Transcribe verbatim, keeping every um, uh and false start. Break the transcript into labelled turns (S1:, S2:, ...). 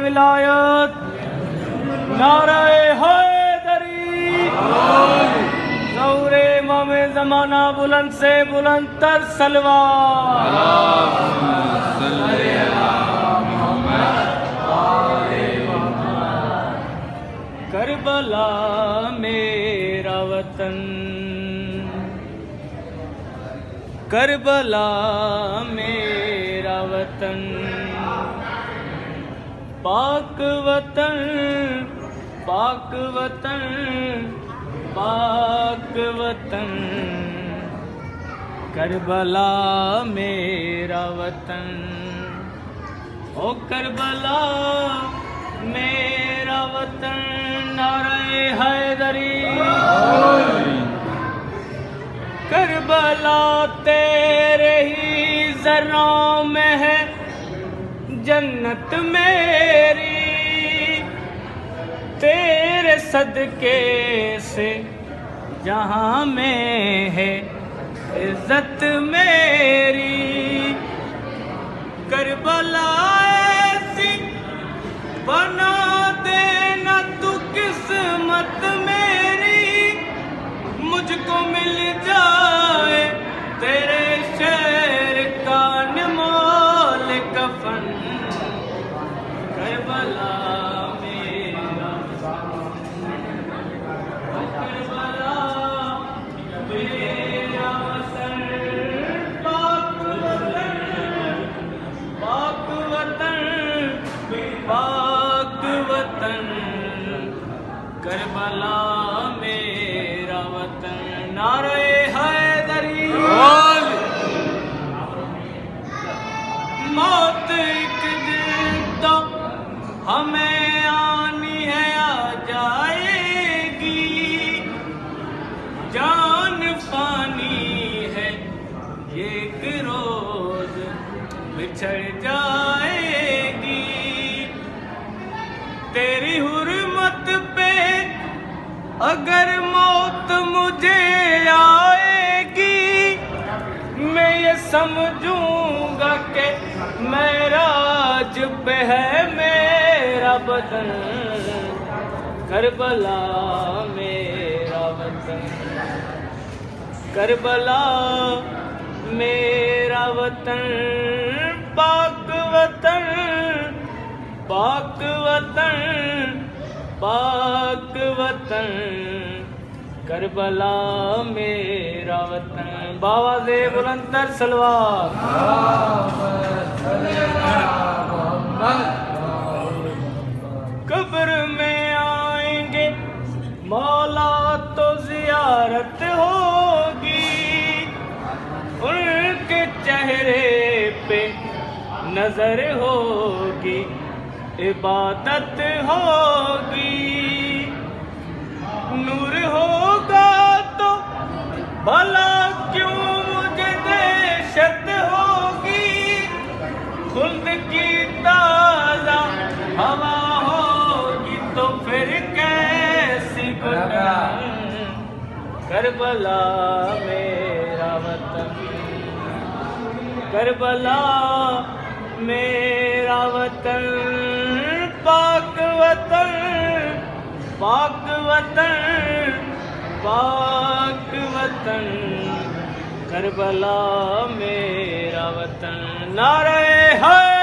S1: विलायत, नारे हैदरी, ज़ौरे इमाम ज़माना बुलंद से बुलंद तर सलवार। करबला मेरा वतन, करबला मेरा वतन, पाक वतन, पाक वतन, पाक वतन, करबला मेरा वतन। ओ करबला मेरा वतन, नारे हैदरी, करबला तेरे ही ज़र्रों में है जन्नत मेरी, तेरे सदके से जहाँ में है इज्जत मेरी। करबला ऐसी बना देना तू किस्मत मेरी, मुझको मिल जाए तेरे शहर का निमोल कफन। करबला मेरा, करबला मेरा वतन, पाक वतन, पाक वतन, पाक वतन, करबला मेरा वतन। नारे हैदरी, मौत एक दिन तो हमें आनी है, आ जाएगी, जान फानी है एक रोज बिछड़ जाएगी। तेरी हुर्मत पे अगर मौत मुझे आएगी, मैं ये समझूंगा कि मेराज पे है मेरा बदन। करबला मेरा वतन, करबला मेरा वतन, पाक वतन, पाक वतन, पाक वतन, करबला मेरा वतन। बाबा दे बुलंद तर सलवार। कब्र में आएंगे मौला तो जियारत होगी, उनके चेहरे पे नजर होगी, इबादत होगी। नूर होगा तो भला क्यों मुझे दहशत होगी, खुल्द की ताज़ा हवा होगी तो फिर कैसी घुटन। करबला मेरा वतन, करबला मेरा वतन, पाक वतन, पाक वतन, पाक वतन, करबला मेरा वतन। नारे है